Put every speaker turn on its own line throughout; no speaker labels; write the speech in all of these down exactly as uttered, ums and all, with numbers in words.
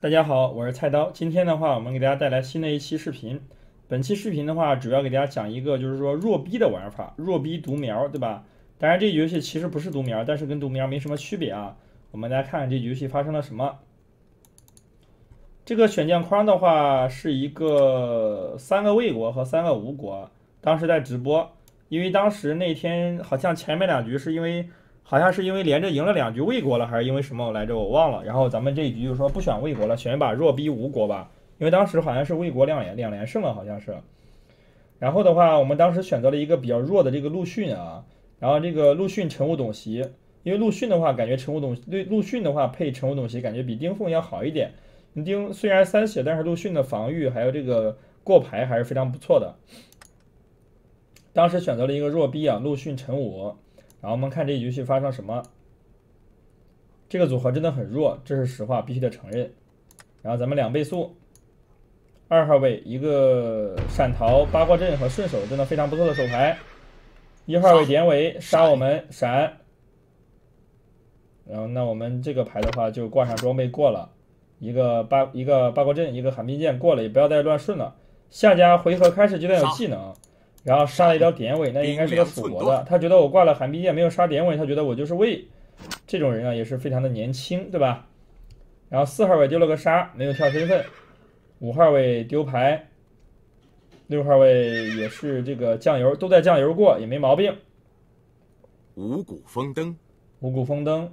大家好，我是菜刀。今天的话，我们给大家带来新的一期视频。本期视频的话，主要给大家讲一个就是说弱逼的玩法，弱逼读苗，对吧？当然，这游戏其实不是读苗，但是跟读苗没什么区别啊。我们来看看这游戏发生了什么。这个选将框的话是一个三个魏国和三个吴国，当时在直播，因为当时那天好像前面两局是因为。好像是因为连着赢了两局魏国了，还是因为什么来着？我忘了。然后咱们这一局就说不选魏国了，选一把弱逼吴国吧，因为当时好像是魏国两连两连胜了，好像是。然后的话，我们当时选择了一个比较弱的这个陆逊啊，然后这个陆逊陈武董袭，因为陆逊的话感觉陈武董对陆逊的话配陈武董袭感觉比丁奉要好一点。丁虽然三血，但是陆逊的防御还有这个过牌还是非常不错的。当时选择了一个弱逼啊，陆逊陈武。然后我们看这一局戏发生什么，这个组合真的很弱，这是实话，必须得承认。然后咱们两倍速，二号位一个闪逃、八卦阵和顺手，真的非常不错的手牌。一号位典韦杀我们闪，然后那我们这个牌的话就挂上装备过了，一个八一个八卦阵，一个寒冰剑过了，也不要再乱顺了。下家回合开始阶段有技能。然后杀了一条典韦，那应该是个蜀国的。他觉得我挂了寒冰剑，没有杀典韦，他觉得我就是魏。这种人啊，也是非常的年轻，对吧？然后四号位丢了个杀，没有跳身份。五号位丢牌，六号位也是这个酱油，都在酱油过，也没毛病。
五谷丰登，
五谷丰登，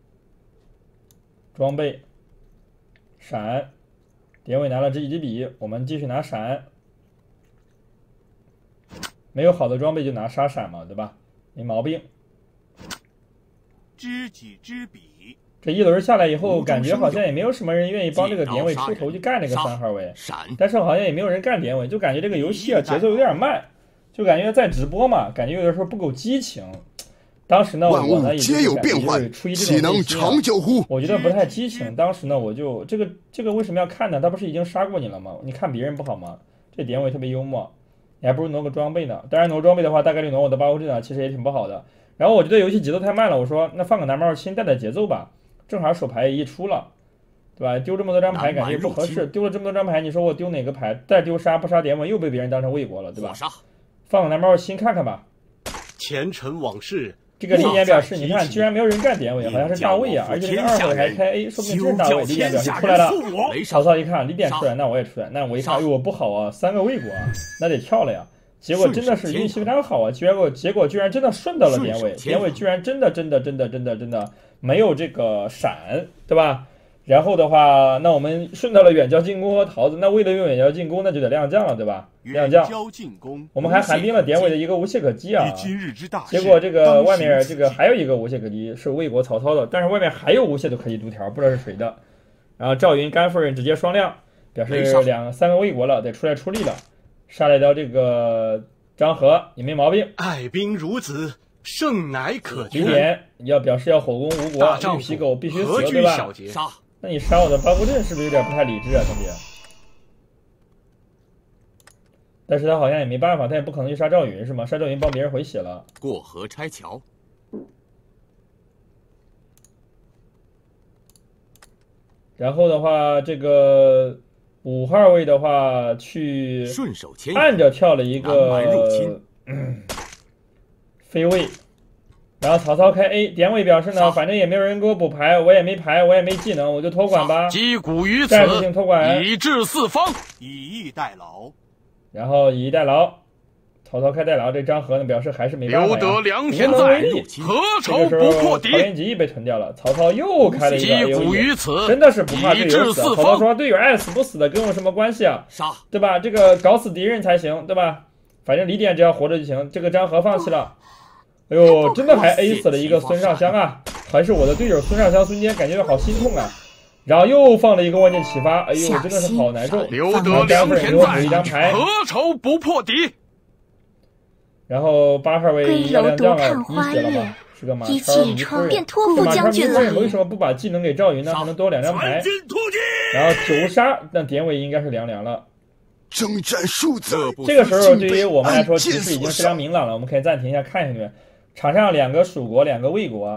装备闪，典韦拿了这一支笔，我们继续拿闪。没有好的装备就拿杀闪嘛，对吧？没毛病。
知己知彼。
这一轮下来以后，感觉好像也没有什么人愿意帮这个典韦出头去干这个三号位，但是好像也没有人干典韦，就感觉这个游戏啊节奏有点慢，就感觉在直播嘛，感觉有的时候不够激情。当时呢，我呢也就是感觉就是出于这种内心啊，我觉得不太激情。当时呢，我就这个这个为什么要看呢？他不是已经杀过你了吗？你看别人不好吗？这典韦特别幽默。你还不如挪个装备呢，当然挪装备的话，大概率挪我的八卦阵啊，其实也挺不好的。然后我觉得游戏节奏太慢了，我说那放个蓝帽亲带带节奏吧，正好手牌一出了，对吧？丢这么多张牌感觉不合适，丢了这么多张牌，你说我丢哪个牌？再丢杀不杀典韦又被别人当成魏国了，对吧？放个蓝帽亲看看吧。
前尘往事。
这个李典表示，你看，居然没有人干典韦，好像是大魏啊，而且这个二号位还开 A， 说不定真是大魏。李典表示出来了，曹操一看李典出来，那我也出来，那我一看，哎呦，不好啊，三个魏国啊，那得跳了呀。结果真的是运气非常好啊，结果结果居然真的顺到了典韦，典韦居然真的真的真的真的真的没有这个闪，对吧？然后的话，那我们顺到了远交近攻和桃子，那为了用远交近攻，那就得亮将了，对吧？亮将，我们还寒冰了典韦的一个无懈可击啊。结果这个外面这个还有一个无懈可击，是魏国曹操的，但是外面还有无懈的可击读条，不知道是谁的。然后赵云甘夫人直接双亮，表示两三个魏国了，得出来出力了。杀了一条这个张合也没毛病。
爱兵如子，胜乃可居。
李典要表示要火攻吴国，绿皮狗必须死，对吧？那你杀我的八卦阵是不是有点不太理智啊，兄弟？但是他好像也没办法，他也不可能去杀赵云是吗？杀赵云帮别人回血了。
过河拆桥。
然后的话，这个五号位的话去
顺手牵
按着跳了一个嗯飞位。然后曹操开 A， 典韦表示呢，反正也没有人给我补牌，我也没牌，我也没技能，我就托管吧。
击鼓于此，
战术性托管，
以至四方，以逸待劳。
然后以逸待劳，曹操开代劳，这张合呢表示还是没办法呀，
留得良田
在，
何愁不破敌？
曹元吉被吞掉了，曹操又开了一个 A O E， 真的是不怕队友死。曹操说队友爱死不死的跟我什么关系啊？对吧？这个搞死敌人才行，对吧？反正李典只要活着就行。这个张合放弃了。哎呦，真的还 A 死了一个孙尚香啊！还是我的队友孙尚香、孙坚，感觉好心痛啊！然后又放了一个万箭启发，哎呦，真的是好难受。
留得良田在，
一张牌，
何愁不破敌？
然后八号位要亮将了，你血了吗？是个马超迷夫人。这马超迷夫人为什么不把技能给赵云呢？还能多两张牌。然后九杀，那典韦应该是凉凉了。
征战数字，
这个时候对于我们来说，其实已经非常明朗了。我们可以暂停一下看下去。场上两个蜀国，两个魏国。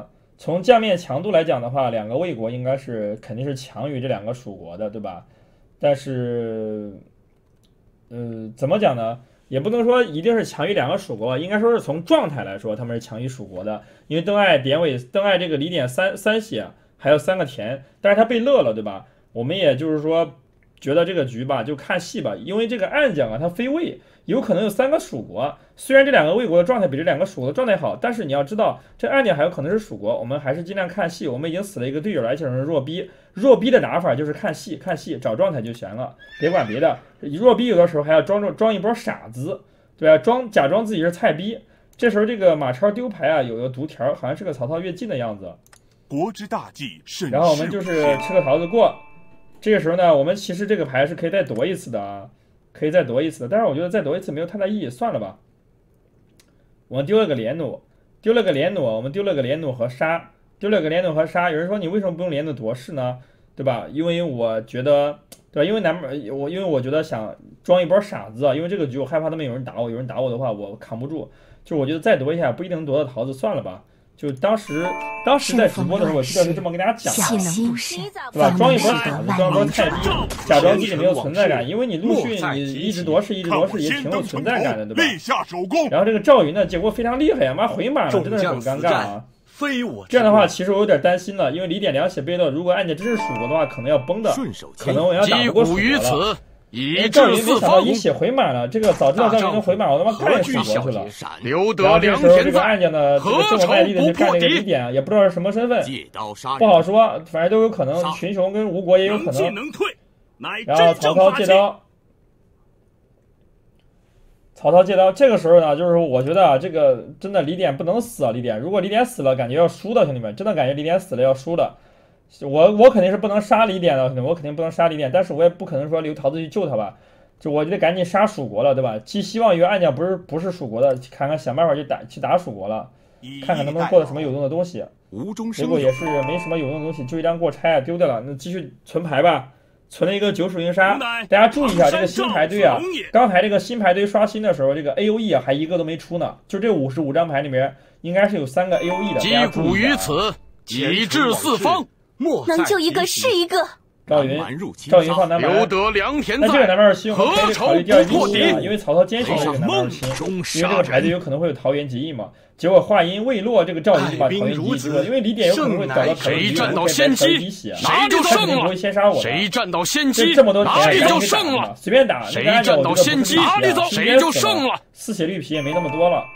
从将面强度来讲的话，两个魏国应该是肯定是强于这两个蜀国的，对吧？但是，呃，怎么讲呢？也不能说一定是强于两个蜀国，应该说是从状态来说，他们是强于蜀国的。因为邓艾、典韦、邓艾这个李典三三血，还有三个田，但是他被乐了，对吧？我们也就是说，觉得这个局吧，就看戏吧。因为这个暗将啊，他非魏，有可能有三个蜀国。虽然这两个魏国的状态比这两个蜀国的状态好，但是你要知道，这暗将还有可能是蜀国。我们还是尽量看戏。我们已经死了一个队友了，而且是弱逼。弱逼的打法就是看戏，看戏找状态就行了，别管别的。弱逼有的时候还要装装一波傻子，对吧？装假装自己是菜逼。这时候这个马超丢牌啊，有个读条，好像是个曹操越境的样子。
国之大计，甚
然后我们就是吃个桃子过。这个时候呢，我们其实这个牌是可以再夺一次的啊，可以再夺一次的。但是我觉得再夺一次没有太大意义，算了吧。我们丢了个连弩，丢了个连弩，我们丢了个连弩和杀。丢了个连弩和杀，有人说你为什么不用连弩夺势呢？对吧？因为我觉得，对吧？因为南我因为我觉得想装一波傻子啊，因为这个局我害怕他们有人打我，有人打我的话我扛不住，就我觉得再夺一下不一定能夺到桃子，算了吧。就当时当时在直播的时候，我记得是这么跟大家讲的，对吧？装一波傻子，装一波菜逼，假装自己没有存在感，因为你陆续你一直夺势，一直夺势也挺有存在感的，对吧？然后这个赵云呢，结果非常厉害呀，妈回满了，真的是很尴尬啊。
非我
这样的话，其实我有点担心了，因为李典两血被乐，如果按键真是蜀国的话，可能要崩的，可能我要打不过蜀国了。哎，赵云没想到一血回满了，这个早知道赵云能回满，我他妈干蜀国去了。然后这个时候这个暗将呢，这个这么卖力的去干这个李典，也不知道是什么身份，不好说，反正都有可能，群雄跟吴国也有可能。然后曹操借刀。曹操借刀，这个时候呢，就是我觉得啊，这个真的李典不能死啊！李典，如果李典死了，感觉要输的，兄弟们，真的感觉李典死了要输的。我我肯定是不能杀李典的，兄弟们，我肯定不能杀李典，但是我也不可能说留桃子去救他吧，就我就得赶紧杀蜀国了，对吧？寄希望于暗将不是不是蜀国的，看看想办法去打去打蜀国了，看看能不能获得什么有用的东西。结果也是没什么有用的东西，就一张过差丢掉了，那继续存牌吧。存了一个九鼠鹰杀，大家注意一下这个新牌堆啊！刚才这个新牌堆刷新的时候，这个 A O E 啊还一个都没出呢。就这五十五张牌里面，应该是有三个 A O E 的。
击鼓于此，以至四方，
能救一个是一个。
赵云，赵云放南蛮，
留得良田在。
那这个南蛮二七我们可以考虑第二兵器啊，因为曹操坚守了这个南蛮二七，因为这个牌子有可能会有桃园结义嘛。结果话音未落，这个赵云就把桃园结义丢了，因为李典有可能会找到桃园结义，
谁占到先机，谁就胜了。
先杀我，
谁占到先机，
这么多
哪里就胜了。
随便打，
谁占到先机，哪里走，谁就胜了。
四血绿皮也没那么多了，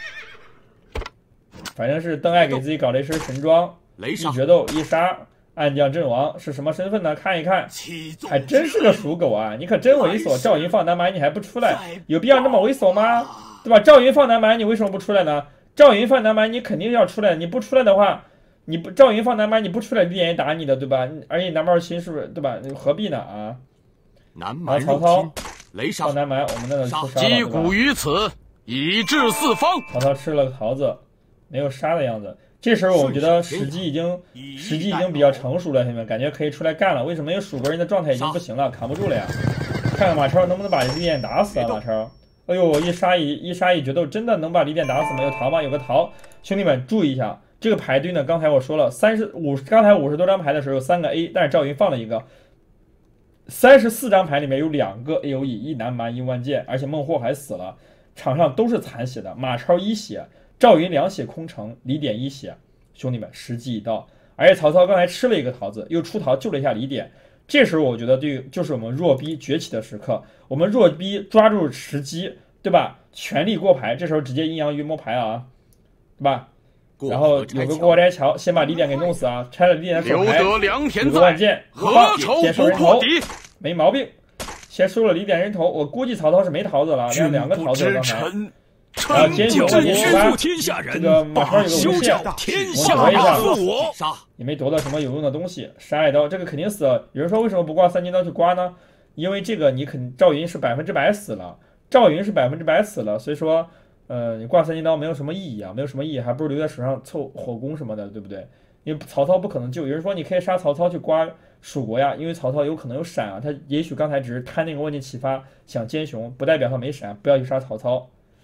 反正是邓艾给自己搞了一身神装，一决斗一杀。暗将阵亡是什么身份呢？看一看，还真是个属狗啊！你可真猥琐！赵云放南蛮你还不出来，有必要这么猥琐吗？对吧？赵云放南蛮你为什么不出来呢？赵云放南蛮你肯定要出来，你不出来的话，你不赵云放南蛮你不出来，李典也打你的，对吧？而且南蛮二七是不是对吧？何必呢啊？
南蛮
曹操放南蛮，我们那个出杀了，
击鼓于此，以至四方。
曹操吃了个桃子，没有杀的样子。这时候我觉得时机已经时机已经比较成熟了，兄弟们，感觉可以出来干了。为什么？因为蜀国人的状态已经不行了，扛不住了呀。看看马超能不能把李典打死啊？马超，哎呦，一杀一一杀一决斗，真的能把李典打死吗？有桃吗？有个桃，兄弟们注意一下，这个牌堆呢，刚才我说了，三十五，刚才五十多张牌的时候有三个 A， 但是赵云放了一个，三十四张牌里面有两个 A O E， 一南蛮一万剑，而且孟获还死了，场上都是残血的，马超一血。赵云两血空城，李典一血，兄弟们，时机已到。而且曹操刚才吃了一个桃子，又出桃救了一下李典。这时候我觉得对，就是我们弱逼崛起的时刻。我们弱逼抓住时机，对吧？全力过牌，这时候直接阴阳鱼摸牌啊，对吧？然后有个过斋桥，先把李典给弄死啊，拆了李典的手牌，有个万剑，
何愁不破敌？
没毛病，先收了李典人头。我估计曹操是没桃子了，两两个桃子刚才。然后奸雄了，奸雄吧，这个马超有个无限，我夺一下，也没夺到什么有用的东西，杀一刀，这个肯定死了。有人说为什么不挂三金刀去刮呢？因为这个你肯赵云是百分之百死了，赵云是百分之百死了，所以说，呃，你挂三金刀没有什么意义啊，没有什么意义，还不如留在手上凑火攻什么的，对不对？因为曹操不可能救。有人说你可以杀曹操去刮蜀国呀，因为曹操有可能有闪啊，他也许刚才只是贪那个万箭齐发想奸雄，不代表他没闪，不要去杀曹操。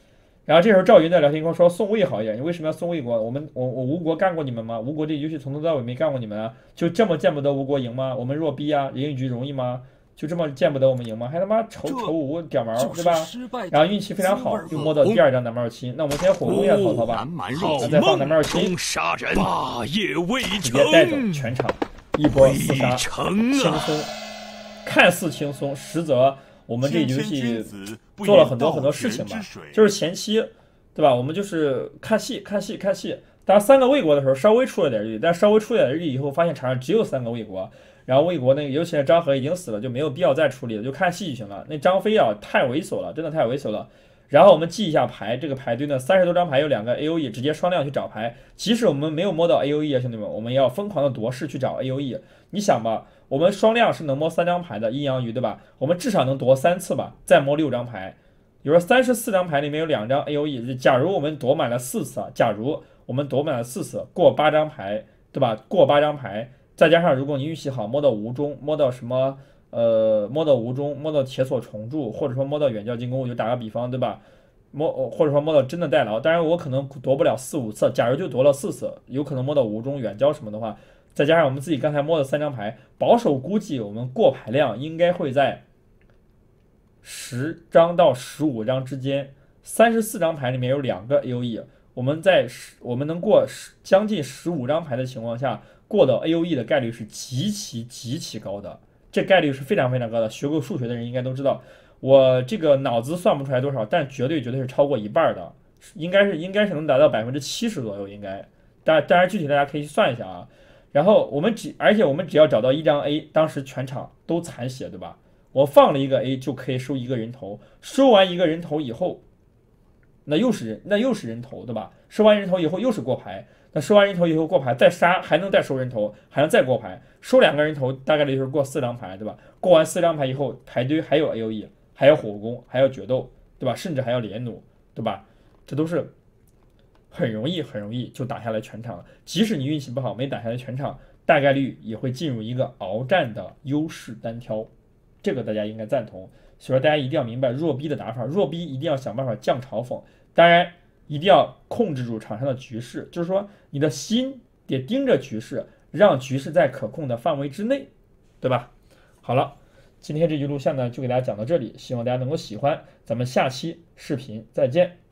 然后这时候赵云在聊天框说宋魏好一点，你为什么要宋魏国？我们我我吴国干过你们吗？吴国这游戏从头到尾没干过你们啊，就这么见不得吴国赢吗？我们弱逼啊，赢一局容易吗？就这么见不得我们赢吗？还他妈丑丑五点毛，对吧？然后运气非常好，就摸到第二张南蛮入侵。那我们先火攻一下曹操吧，然后再放南蛮入侵，
霸业未
直
成，
接带走全场，一波厮杀，轻松，看似轻松，实则我们这游戏做了很多很多事情吧，就是前期，对吧？我们就是看戏看戏看戏。当然三个魏国的时候稍微出了点力，但稍微出了点力以后，发现场上只有三个魏国，然后魏国那个尤其是张合已经死了，就没有必要再处理了，就看戏就行了。那张飞啊太猥琐了，真的太猥琐了。然后我们记一下牌，这个牌堆呢三十多张牌有两个 A O E， 直接双量去找牌。即使我们没有摸到 A O E 啊，兄弟们，我们也要疯狂的夺势去找 A O E。你想吧，我们双量是能摸三张牌的，阴阳鱼对吧？我们至少能夺三次吧，再摸六张牌。比如说三十四张牌里面有两张 A O E， 假如我们夺满了四次啊，假如我们夺满了四次，过八张牌，对吧？过八张牌，再加上如果你运气好，摸到无中，摸到什么呃，摸到无中，摸到铁索重铸，或者说摸到远交近攻，我就打个比方，对吧？摸或者说摸到真的代劳，当然我可能夺不了四五次，假如就夺了四次，有可能摸到无中远交什么的话，再加上我们自己刚才摸的三张牌，保守估计我们过牌量应该会在十张到十五张之间。三十四张牌里面有两个 A O E。我们在我们能过将近十五张牌的情况下，过到 A O E 的概率是极其极其高的，这概率是非常非常高的。学过数学的人应该都知道，我这个脑子算不出来多少，但绝对绝对是超过一半的，应该是应该是能达到百分之七十左右，应该。当当然具体大家可以去算一下啊。然后我们只而且我们只要找到一张 A， 当时全场都残血，对吧？我放了一个 A 就可以收一个人头，收完一个人头以后。那又是人，那又是人头，对吧？收完人头以后又是过牌，那收完人头以后过牌再杀，还能再收人头，还能再过牌，收两个人头大概率就是过四张牌，对吧？过完四张牌以后，牌堆还有 A O E， 还有火攻，还有决斗，对吧？甚至还要连弩，对吧？这都是很容易很容易就打下来全场了。即使你运气不好没打下来全场，大概率也会进入一个鏖战的优势单挑，这个大家应该赞同。所以说大家一定要明白弱逼的打法，弱逼一定要想办法降嘲讽，当然一定要控制住场上的局势，就是说你的心得盯着局势，让局势在可控的范围之内，对吧？好了，今天这局录像呢就给大家讲到这里，希望大家能够喜欢，咱们下期视频再见。